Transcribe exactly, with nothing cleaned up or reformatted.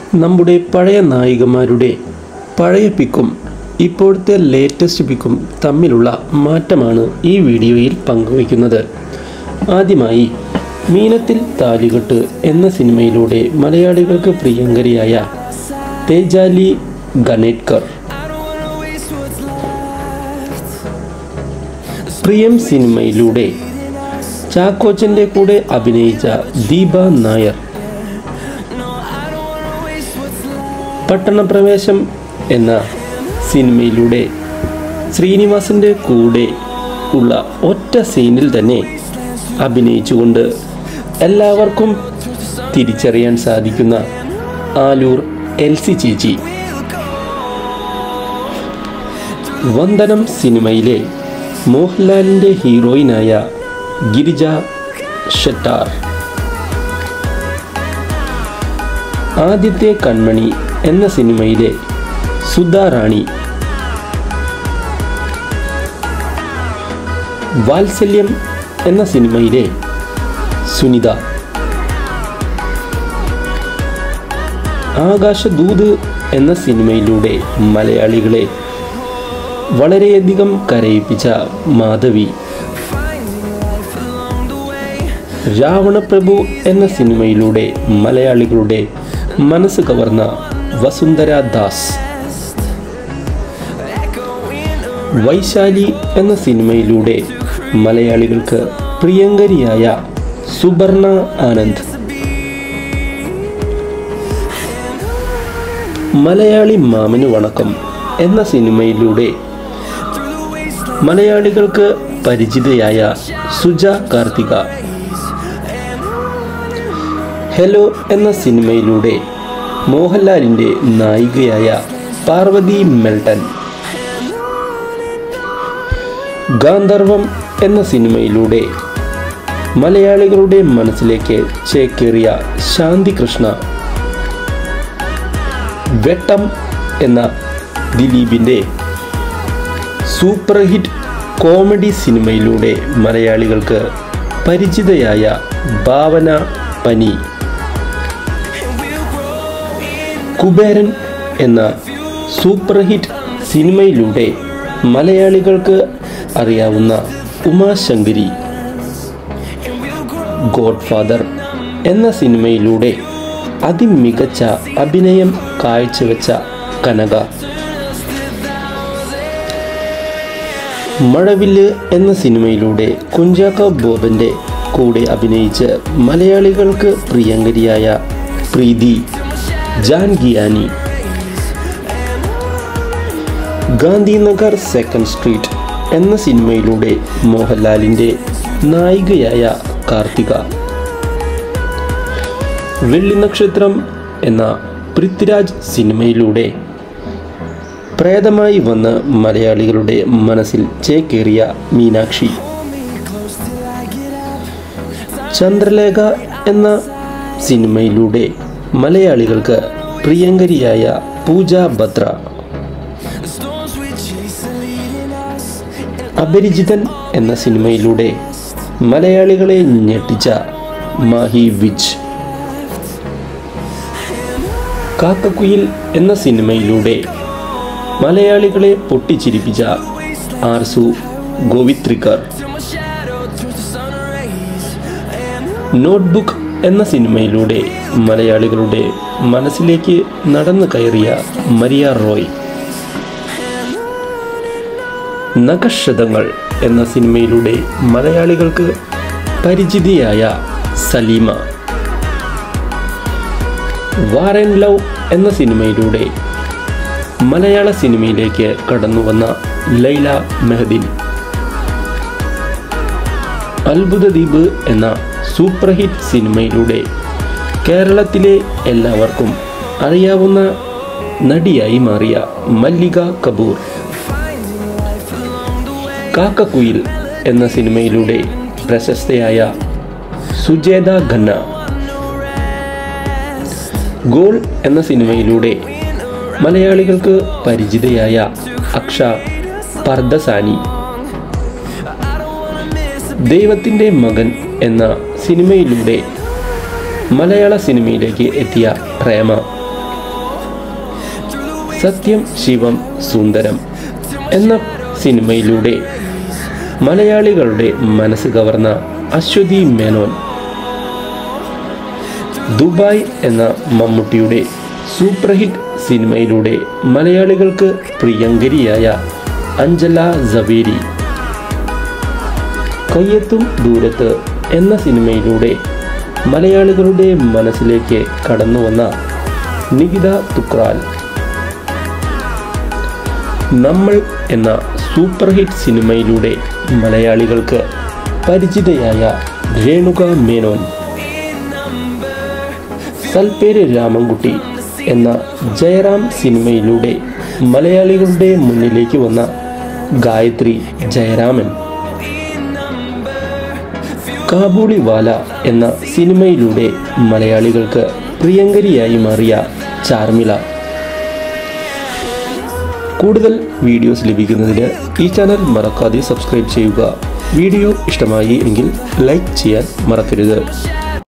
നമ്മുടെ പഴയ നായികമാരുടെ പഴയ പിക്കും ഇപ്പോഴത്തെ ലേറ്റസ്റ്റ് പിക്കും തമ്മിലുള്ള മാറ്റമാണ് ഈ വീഡിയോയിൽ പങ്കുവയ്ക്കുന്നത്. ആദ്യമായി മീനത്തിൽ താലികെട്ട് എന്ന സിനിമയിലൂടെ മലയാളികൾക്ക് പ്രിയങ്കരിയായ തേജാലി ഗണേത്കർ, പ്രിയം സിനിമയിലൂടെ ചാക്കോച്ചൻ്റെ കൂടെ അഭിനയിച്ച ദീപ നായർ, പട്ടണപ്രവേശം എന്ന സിനിമയിലൂടെ ശ്രീനിവാസൻ്റെ കൂടെ ഉള്ള ഒറ്റ സീനിൽ തന്നെ അഭിനയിച്ചുകൊണ്ട് എല്ലാവർക്കും തിരിച്ചറിയാൻ സാധിക്കുന്ന ആലൂർ എൽസി ചേച്ചി, വന്ദനം സിനിമയിലെ മോഹൻലാലിൻ്റെ ഹീറോയിനായ ഗിരിജ ഷെട്ടാർ, ആദ്യത്തെ കൺമണി എന്ന സിനിമയിലെ സുധാ റാണി, വാത്സല്യം എന്ന സിനിമയിലെ സുനിത, ആകാശദൂത് എന്ന സിനിമയിലൂടെ മലയാളികളെ വളരെയധികം കരയിപ്പിച്ച മാധവി, രാവണപ്രഭു എന്ന സിനിമയിലൂടെ മലയാളികളുടെ മനസ്സ് കവർന്ന വസുന്ധര ദാസ്, വൈശാലി എന്ന സിനിമയിലൂടെ മലയാളികൾക്ക് പ്രിയങ്കരിയായ സുബർണ ആനന്ദ്, മലയാളി മാമന് വണക്കം എന്ന സിനിമയിലൂടെ മലയാളികൾക്ക് പരിചിതയായ സുജ കാർത്തിക, ഹെലോ എന്ന സിനിമയിലൂടെ മോഹൻലാലിൻ്റെ നായികയായ പാർവതി മെൽട്ടൺ, ഗാന്ധർവം എന്ന സിനിമയിലൂടെ മലയാളികളുടെ മനസ്സിലേക്ക് ചേക്കേറിയ ശാന്തി കൃഷ്ണ, വെട്ടം എന്ന ദിലീപിൻ്റെ സൂപ്പർ ഹിറ്റ് കോമഡി സിനിമയിലൂടെ മലയാളികൾക്ക് പരിചിതയായ ഭാവന പനി, കുബേരൻ എന്ന സൂപ്പർ ഹിറ്റ് സിനിമയിലൂടെ മലയാളികൾക്ക് അറിയാവുന്ന ഉമാശങ്കരി, ഗോഡ്ഫാദർ എന്ന സിനിമയിലൂടെ അതിമികച്ച അഭിനയം കാഴ്ചവെച്ച കനക, മഴവില്ല് എന്ന സിനിമയിലൂടെ കുഞ്ചാക്കോ ബോബൻ്റെ കൂടെ അഭിനയിച്ച് മലയാളികൾക്ക് പ്രിയങ്കരിയായ പ്രീതി ജാൻഗിയാനി, ഗാന്ധിനഗർ സെക്കൻഡ് സ്ട്രീറ്റ് എന്ന സിനിമയിലൂടെ മോഹൻലാലിൻ്റെ നായികയായ കാർത്തിക, വെള്ളിനക്ഷത്രം എന്ന പൃഥ്വിരാജ് സിനിമയിലൂടെ പ്രേതമായി വന്ന് മലയാളികളുടെ മനസ്സിൽ ചേക്കേറിയ മീനാക്ഷി, ചന്ദ്രലേഖ എന്ന സിനിമയിലൂടെ മലയാളികൾക്ക് പ്രിയങ്കരിയായ പൂജ ബത്ര, അപരിചിതൻ എന്ന സിനിമയിലൂടെ മലയാളികളെ ഞെട്ടിച്ച മാഹി വിജ്, കാക്കക്കുയിൽ എന്ന സിനിമയിലൂടെ മലയാളികളെ പൊട്ടിച്ചിരിപ്പിച്ച ആർസു ഗോവിത്രിക്കർ, നോട്ട്ബുക്ക് എന്ന സിനിമയിലൂടെ മലയാളികളുടെ മനസ്സിലേക്ക് നടന്നു കയറിയ മരിയ റോയ്, നഖശതങ്ങൾ എന്ന സിനിമയിലൂടെ മലയാളികൾക്ക് പരിചിതയായ സലീമ, വാർ ആൻഡ് ലവ് എന്ന സിനിമയിലൂടെ മലയാള സിനിമയിലേക്ക് കടന്നുവന്ന ലൈല മെഹദിൻ, അത്ഭുത ദ്വീപ് എന്ന സൂപ്പർ ഹിറ്റ് സിനിമയിലൂടെ കേരളത്തിലെ എല്ലാവർക്കും അറിയാവുന്ന നടിയായി മാറിയ മല്ലിക കപൂർ, കാക്കക്കുയിൽ എന്ന സിനിമയിലൂടെ പ്രശസ്തയായ സുജേത ഖന്ന, ഗോൾ എന്ന സിനിമയിലൂടെ മലയാളികൾക്ക് പരിചിതയായ അക്ഷ പർദസാനി, ദൈവത്തിൻ്റെ മകൻ എന്ന സിനിമയിലൂടെ മലയാള സിനിമയിലേക്ക് എത്തിയ പ്രേമ, സത്യം ശിവം സുന്ദരം എന്ന സിനിമയിലൂടെ മലയാളികളുടെ മനസ്സ് കവർന്ന അശ്വതി മേനോൻ, ദുബായ് എന്ന മമ്മൂട്ടിയുടെ സൂപ്പർ ഹിറ്റ് സിനിമയിലൂടെ മലയാളികൾക്ക് പ്രിയങ്കരിയായ അഞ്ജല സവേരി, കയ്യെത്തും ദൂരത്ത് എന്ന സിനിമയിലൂടെ മലയാളികളുടെ മനസ്സിലേക്ക് കടന്നു വന്ന നികിത തുക്രാൽ, നമ്മൾ എന്ന സൂപ്പർ ഹിറ്റ് സിനിമയിലൂടെ മലയാളികൾക്ക് പരിചിതയായ രേണുക മേനോൻ, സൽപ്പേര് രാമൻകുട്ടി എന്ന ജയറാം സിനിമയിലൂടെ മലയാളികളുടെ മുന്നിലേക്ക് വന്ന ഗായത്രി ജയരാമൻ, കാബൂളിവാല എന്ന സിനിമയിലൂടെ മലയാളികൾക്ക് പ്രിയങ്കരിയായി മാറിയ ചാർമിള. കൂടുതൽ വീഡിയോസ് ലഭിക്കുന്നതിന് ഈ ചാനൽ മറക്കാതെ സബ്സ്ക്രൈബ് ചെയ്യുക. വീഡിയോ ഇഷ്ടമായി എങ്കിൽ ലൈക്ക് ചെയ്യാൻ മറക്കരുത്.